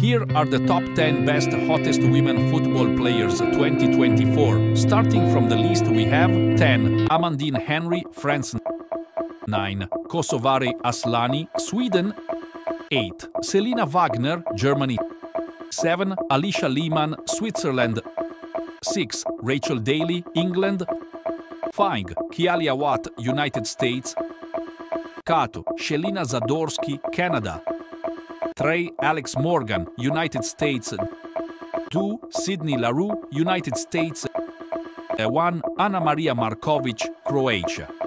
Here are the top 10 best hottest women football players 2024. Starting from the list we have 10. Amandine Henry, France. 9. Kosovare Asllani, Sweden. 8. Selina Wagner, Germany. 7. Alisha Lehman, Switzerland. 6. Rachel Daley, England. 5. Kealia, United States. 4. Shelina Zadorsky, Canada. 3. Alex Morgan, United States. 2. Sydney Laroux, United States. 1. Anna Maria Markovic, Croatia.